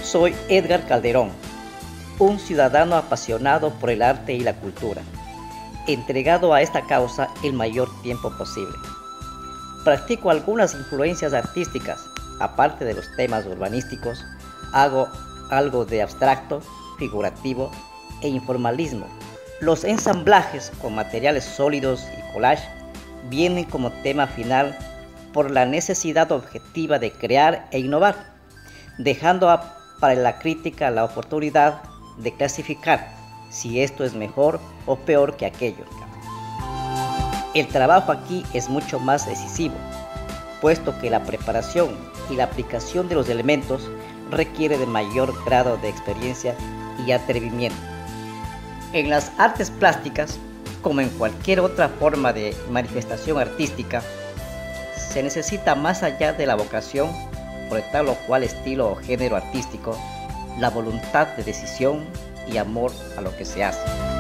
Soy Edgar Calderón, un ciudadano apasionado por el arte y la cultura, entregado a esta causa el mayor tiempo posible. Practico algunas influencias artísticas, aparte de los temas urbanísticos, hago algo de abstracto, figurativo e informalismo. Los ensamblajes con materiales sólidos y collage vienen como tema final por la necesidad objetiva de crear e innovar, dejando para la crítica la oportunidad de clasificar si esto es mejor o peor que aquello. El trabajo aquí es mucho más decisivo, puesto que la preparación y la aplicación de los elementos requiere de mayor grado de experiencia y atrevimiento. En las artes plásticas, como en cualquier otra forma de manifestación artística, se necesita más allá de la vocación por tal o cual estilo o género artístico, la voluntad de decisión y amor a lo que se hace.